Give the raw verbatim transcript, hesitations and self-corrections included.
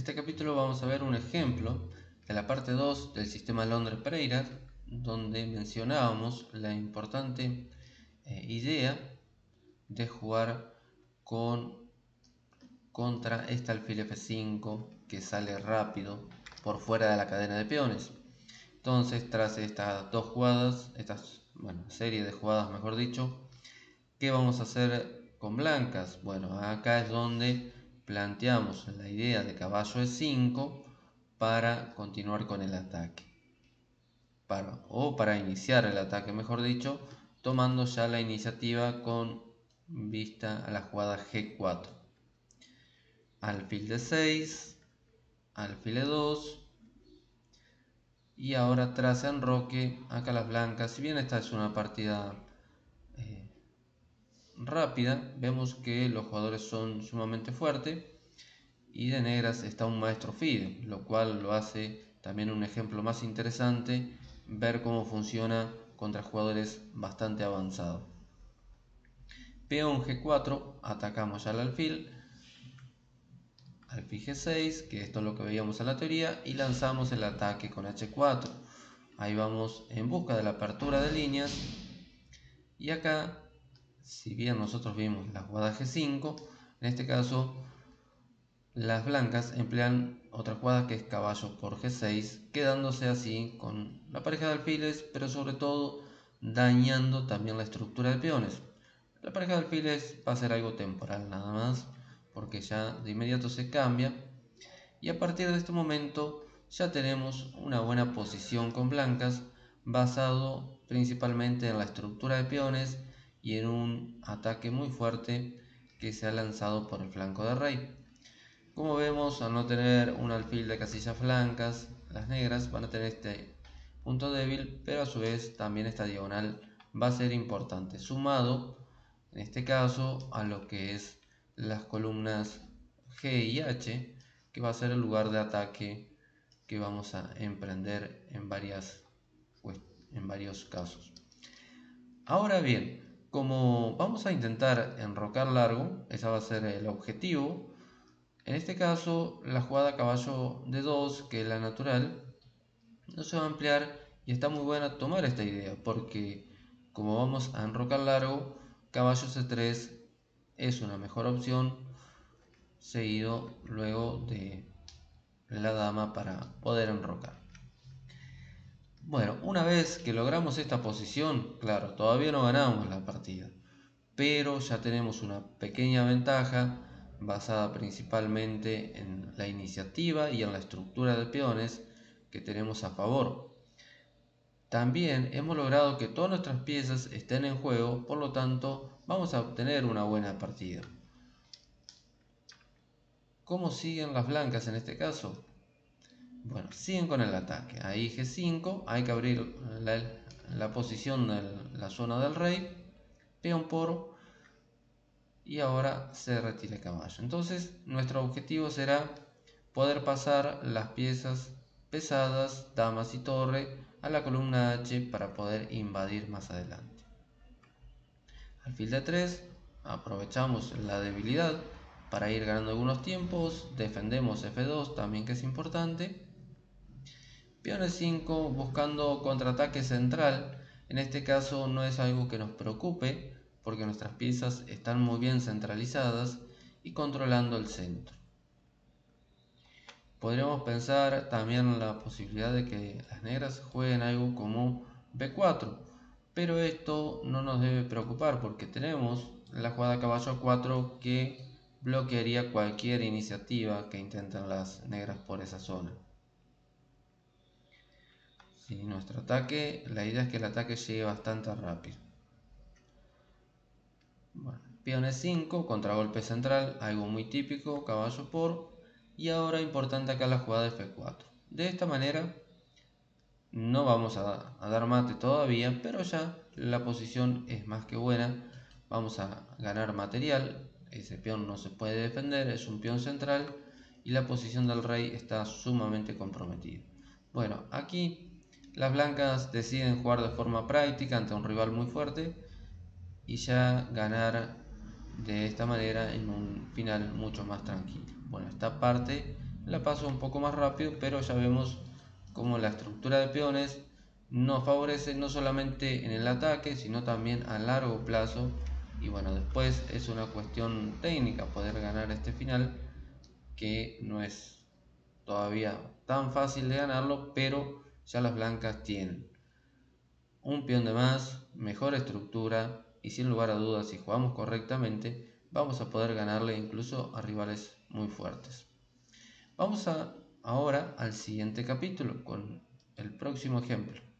este capítulo vamos a ver un ejemplo de la parte dos del sistema Londres-Pereira, donde mencionábamos la importante eh, idea de jugar con, contra este alfil efe cinco que sale rápido por fuera de la cadena de peones. Entonces, tras estas dos jugadas, esta bueno, serie de jugadas mejor dicho, ¿qué vamos a hacer con blancas? Bueno, acá es donde planteamos la idea de caballo e cinco para continuar con el ataque. Para, o para iniciar el ataque, mejor dicho, tomando ya la iniciativa con vista a la jugada ge cuatro. Alfil de seis, alfil e dos. Y ahora tras enroque, acá las blancas, si bien esta es una partida eh, rápida, vemos que los jugadores son sumamente fuertes y de negras está un maestro fide, lo cual lo hace también un ejemplo más interesante ver cómo funciona contra jugadores bastante avanzados. Peón ge cuatro, atacamos ya al alfil, alfil ge seis, que esto es lo que veíamos en la teoría, y lanzamos el ataque con hache cuatro. Ahí vamos en busca de la apertura de líneas, y acá, si bien nosotros vimos la jugada ge cinco, en este caso las blancas emplean otra jugada que es caballo por ge seis, quedándose así con la pareja de alfiles, pero sobre todo dañando también la estructura de peones. La pareja de alfiles va a ser algo temporal nada más, porque ya de inmediato se cambia, y a partir de este momento ya tenemos una buena posición con blancas, basado principalmente en la estructura de peones y en un ataque muy fuerte que se ha lanzado por el flanco de rey. Como vemos, al no tener un alfil de casillas blancas, las negras van a tener este punto débil, pero a su vez también esta diagonal va a ser importante, sumado en este caso a lo que es las columnas G y H, que va a ser el lugar de ataque que vamos a emprender en, varias, en varios casos. Ahora bien, como vamos a intentar enrocar largo, ese va a ser el objetivo. En este caso, la jugada caballo de dos, que es la natural, no se va a ampliar, y está muy buena tomar esta idea, porque como vamos a enrocar largo, caballo ce tres es una mejor opción, seguido luego de la dama para poder enrocar. Bueno, una vez que logramos esta posición, claro, todavía no ganamos la partida, pero ya tenemos una pequeña ventaja basada principalmente en la iniciativa y en la estructura de peones que tenemos a favor. También hemos logrado que todas nuestras piezas estén en juego, por lo tanto vamos a obtener una buena partida. ¿Cómo siguen las blancas en este caso? Bueno, siguen con el ataque. Ahí ge cinco, hay que abrir la, la posición de la zona del rey, peón por, y ahora se retira el caballo. Entonces nuestro objetivo será poder pasar las piezas pesadas, damas y torre, a la columna H para poder invadir más adelante. Alfil de tres, aprovechamos la debilidad para ir ganando algunos tiempos, defendemos efe dos también, que es importante. Peón e cinco, buscando contraataque central. En este caso no es algo que nos preocupe, porque nuestras piezas están muy bien centralizadas y controlando el centro. Podríamos pensar también en la posibilidad de que las negras jueguen algo como be cuatro, pero esto no nos debe preocupar porque tenemos la jugada caballo a cuatro que bloquearía cualquier iniciativa que intenten las negras por esa zona. Sí, nuestro ataque, la idea es que el ataque llegue bastante rápido. Bueno, peón e cinco, contragolpe central, algo muy típico, caballo por, y ahora importante acá la jugada de efe cuatro. De esta manera no vamos a, a dar mate todavía, pero ya la posición es más que buena, vamos a ganar material, ese peón no se puede defender, es un peón central y la posición del rey está sumamente comprometida. Bueno, aquí las blancas deciden jugar de forma práctica ante un rival muy fuerte y ya ganar de esta manera en un final mucho más tranquilo. Bueno, esta parte la paso un poco más rápido, pero ya vemos cómo la estructura de peones nos favorece no solamente en el ataque, sino también a largo plazo. Y bueno, después es una cuestión técnica poder ganar este final, que no es todavía tan fácil de ganarlo, pero ya las blancas tienen un peón de más, mejor estructura, y sin lugar a dudas, si jugamos correctamente, vamos a poder ganarle incluso a rivales muy fuertes. Vamos a, ahora al siguiente capítulo con el próximo ejemplo.